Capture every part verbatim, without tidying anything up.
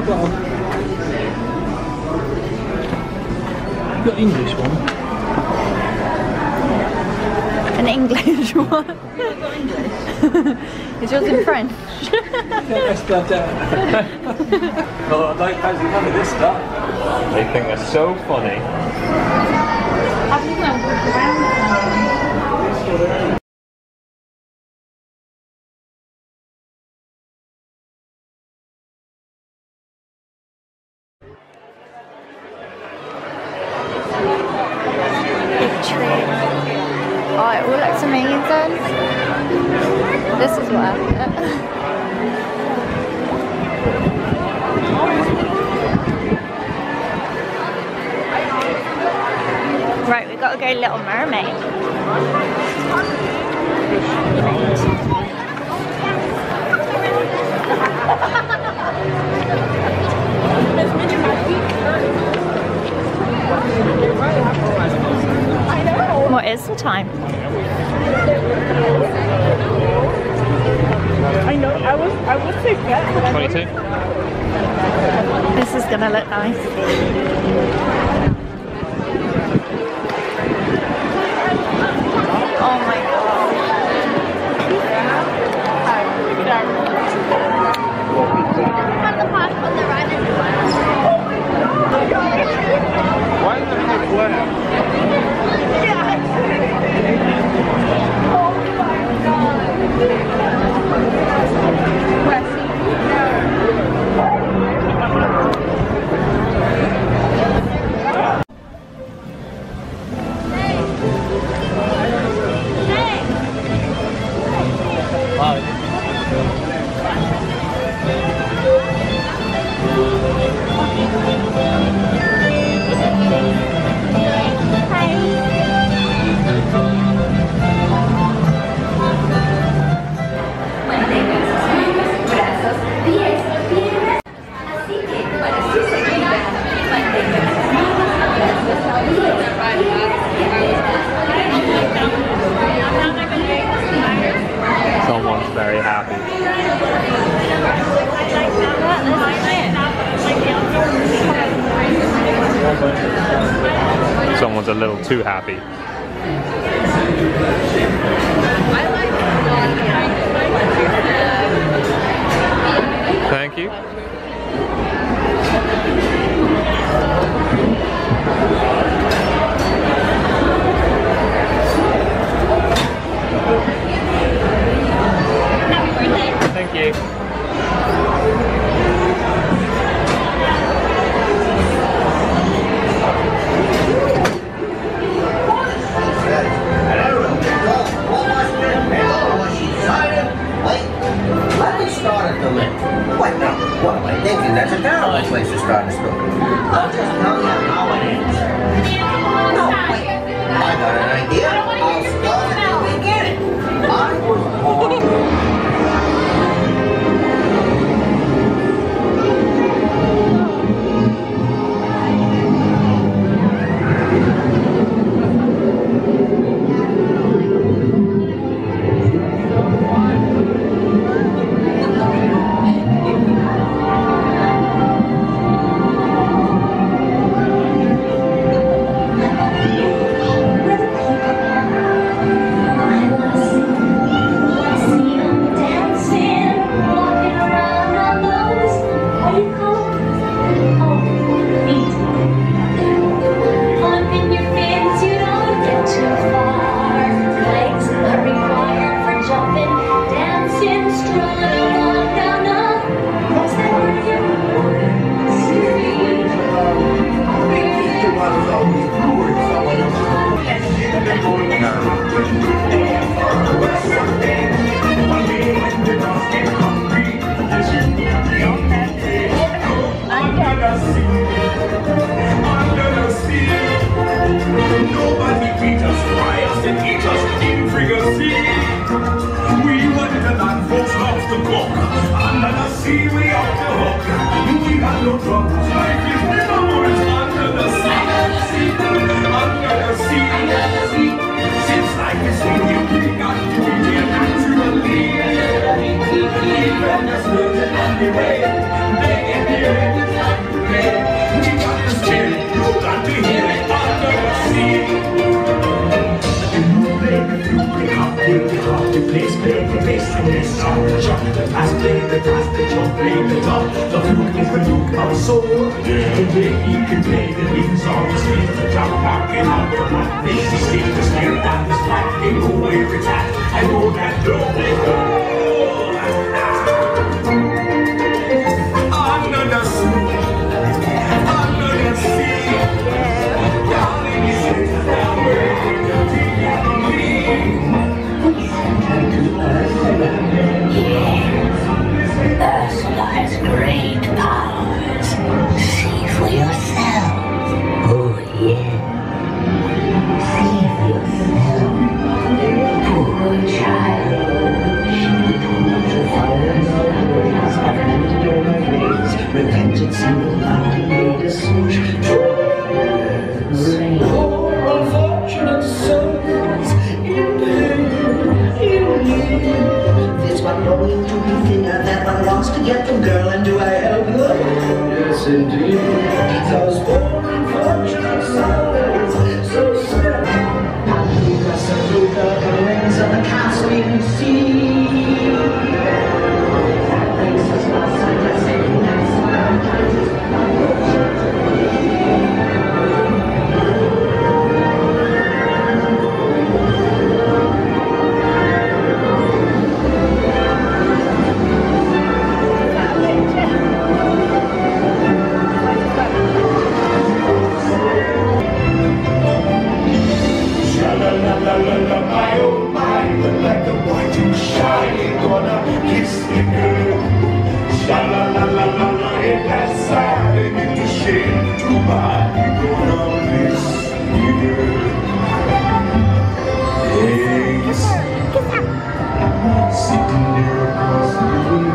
You've got English one. An English one. Is yours in French? Yes, that Oh, I don't fancy none of this stuff. They think they're so funny. Big tree. Oh, it all looks amazing. This is worth it. Right, we gotta go Little Mermaid. What is the time? I know, I was, I would say that. twenty-two. This is gonna look nice. Oh my god. Why is there no glare? Someone's very happy. Someone's a little too happy. Thank you. Thank you. Let me start at the left. What now? What am I thinking? That's a terrible place to start a story. I'll just tell you how it ends. No, wait. I got an idea. I'll start at the beginning. I was born... Anyway, they can hear it. play the task, the jump, play the top. The fluke is the fluke of soul. Today you can play the leaves on the street, the jump, knocking out the black. This is stick the snare down the slack. They know where it's at. I know that door will go. Under the sea, under the sea, darling, you say that word. Earth lies great powers. See for yourself. Oh yeah. See for yourself. Poor child. She told the fires repented single mountain made a swoosh. Poor unfortunate souls in pain, in need. There's one going to be thinner that one wants to get the girl, and do I help her? Yes, indeed. Those poor unfortunate souls, so sad. Hallelujah, Saluda, the wings of the casting sea. That places my son, I say, that's my My oh my, but like the white and shiny, gonna kiss the girl. Sha-la-la-la-la-la, ain't that sad? And in the shade too bad, gonna miss the girl. Yes, sitting there across the room.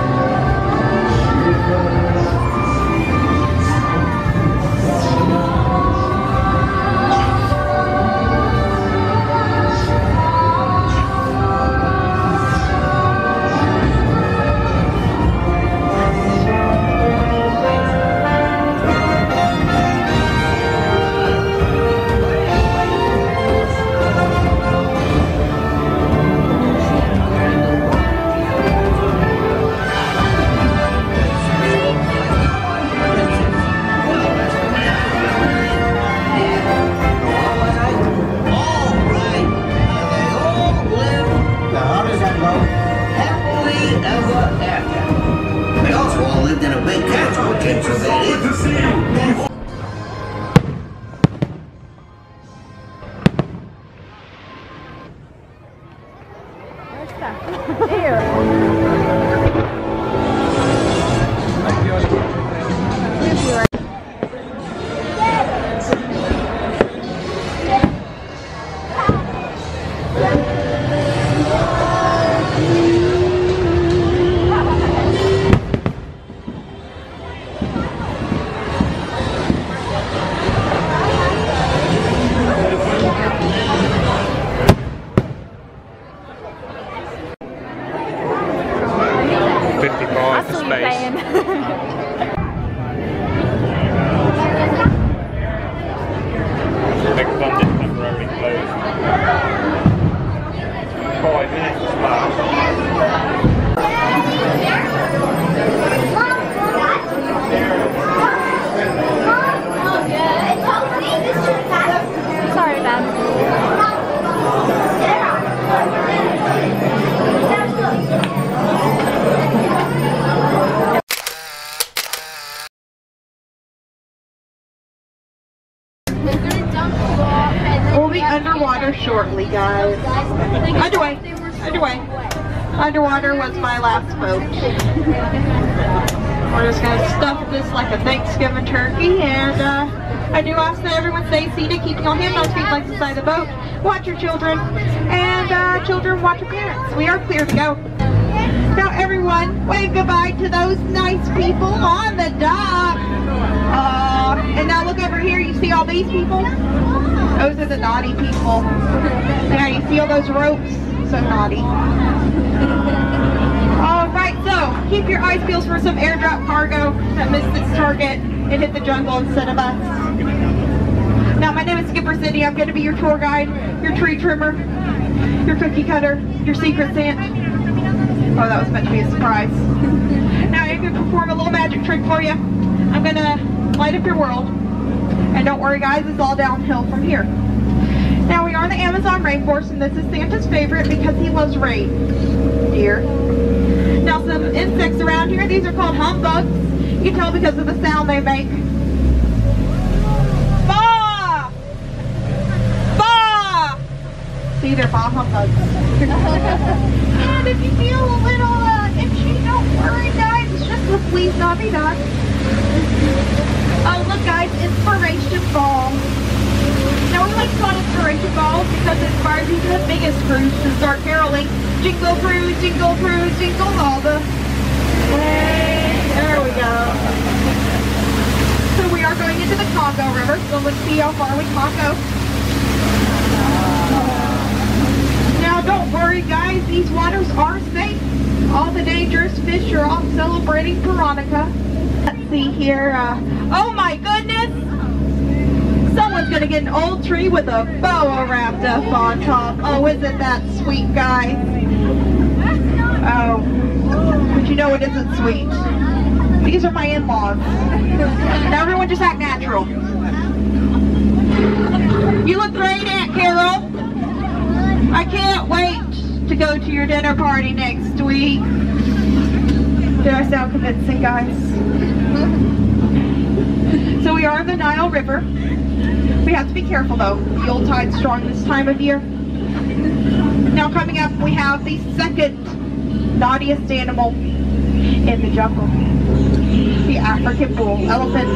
We'll be underwater shortly, guys. Underway, underway. Underwater was my last boat. We're just gonna stuff this like a Thanksgiving turkey, and uh, I do ask that everyone stay seated, keep your hands on feet like the side of the boat. Watch your children, and uh, children watch your parents. We are clear to go. Now everyone, wave goodbye to those nice people on the dock. Uh, and now look over here, you see all these people? Those are the naughty people. Now you see all those ropes? So naughty. Alright, so keep your eyes peeled for some airdrop cargo that missed its target and hit the jungle instead of us. Now my name is Skipper Cindy. I'm going to be your tour guide, your tree trimmer, your cookie cutter, your secret Santa. Oh, that was meant to be a surprise. Now I'm going to perform a little magic trick for you. I'm going to light up your world. And don't worry guys, it's all downhill from here. Now we are in the Amazon rainforest, and this is Santa's favorite because he loves reindeer. Now some insects around here, these are called humbugs. You can tell because of the sound they make. Bah! Bah! See, they're bah humbugs. And if you feel a little uh, itchy, don't worry guys, it's just the fleas, not be done. Oh look guys, inspiration ball. Now we like to call it inspiration balls because it inspires even the biggest crews to start caroling. Jingle cruise, jingle cruise, jingle all the way. There we go. So we are going into the Congo River, so let's see how far we can go. Now don't worry guys, these waters are safe. All the dangerous fish are off celebrating Veronica. Let's see here. Uh, oh my goodness! Someone's gonna get an old tree with a boa wrapped up on top. Oh, isn't that sweet, guys? Oh, but you know it isn't sweet. These are my in-laws. Now everyone just act natural. You look great, Aunt Carol. I can't wait to go to your dinner party next week. Did I sound convincing, guys? So we are in the Nile River. We have to be careful though. The old tide's strong this time of year. Now coming up, we have the second naughtiest animal in the jungle. The African bull elephant.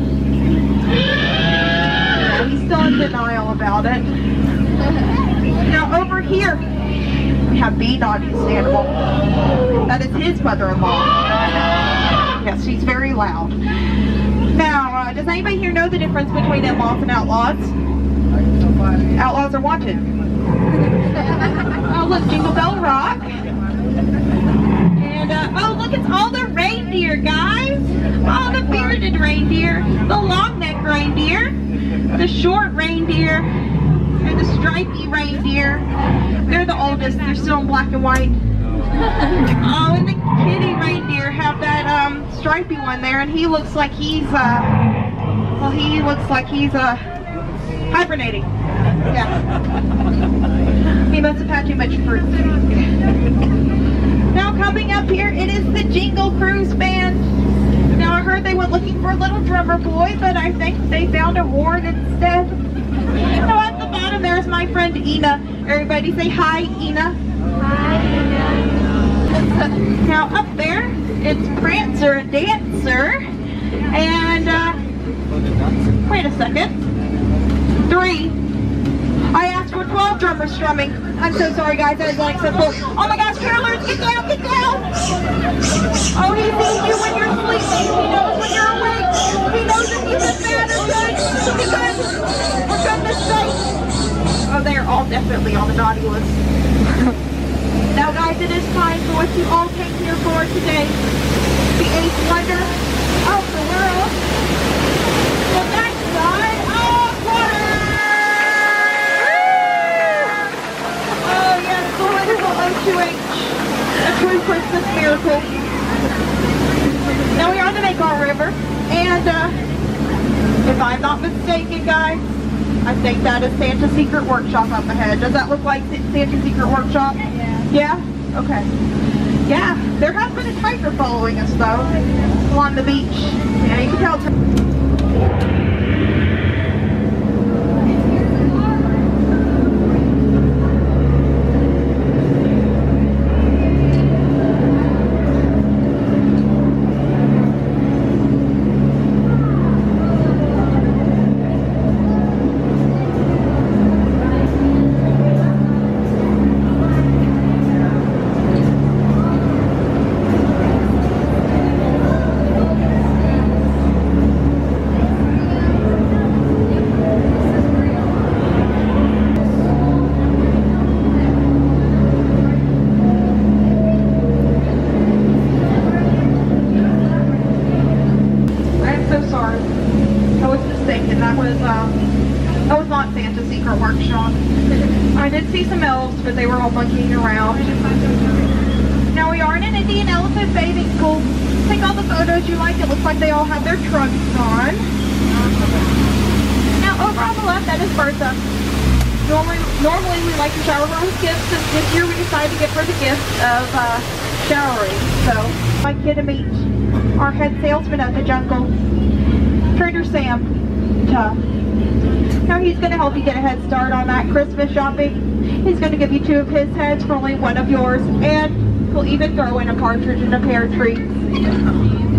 Yeah, he's still in denial about it. Now over here, we have the naughtiest animal. That is his mother-in-law. Yes, she's very loud. Now, uh, does anybody here know the difference between in-laws and outlaws? Outlaws are wanted. Oh, look, Jingle Bell Rock. And, uh, oh, look, it's all the reindeer, guys. All the bearded reindeer, the long-necked reindeer, the short reindeer, and the stripy reindeer. They're the oldest. They're still in black and white. Oh, and the kitty reindeer have that um, stripy one there, and he looks like he's, uh, well, he looks like he's uh, hibernating. Yeah. He must have had too much fruit. Now coming up here, it is the Jingle Cruise Band. Now I heard they went looking for a little drummer boy, but I think they found a horn instead. Now at the bottom there's my friend Ina. Everybody say hi, Ina. Hi, Ina. Now up there, it's Prancer and Dancer. And, uh, wait a second. Three. I asked for twelve drummers strumming. I'm so sorry guys, that is unacceptable. Oh my gosh, carolers, get down, get down! Oh, he sees you when you're sleeping. He knows when you're awake. He knows if you've been bad or good. Because, for goodness sake. Oh, they are all definitely on the naughty list. Now guys, it is time for what you all came here for today. The eighth wonder of the world. The next side of water! Oh yes, the wonderful O two H. A true Christmas miracle. Now we are on the Maycar River, and uh, if I'm not mistaken guys, I think that is Santa's Secret Workshop up ahead. Does that look like Santa's Secret Workshop? Yeah. Yeah? Okay. Yeah, there has been a tiger following us though, along the beach. Yeah, you can tell it's... But they were all monkeying around. Now Now we are in an Indian elephant bathing pool. Take all the photos you like. It looks like they all have their trunks on. Now over on the left, that is Bertha. Normally, normally we like to shower her with gifts, and this year we decided to give her the gift of uh, showering. So I'd like you to meet our head salesman at the Jungle, Trader Sam. Tuh. Now he's going to help you get a head start on that Christmas shopping. He's going to give you two of his heads for only one of yours, and he'll even throw in a partridge and a pear tree.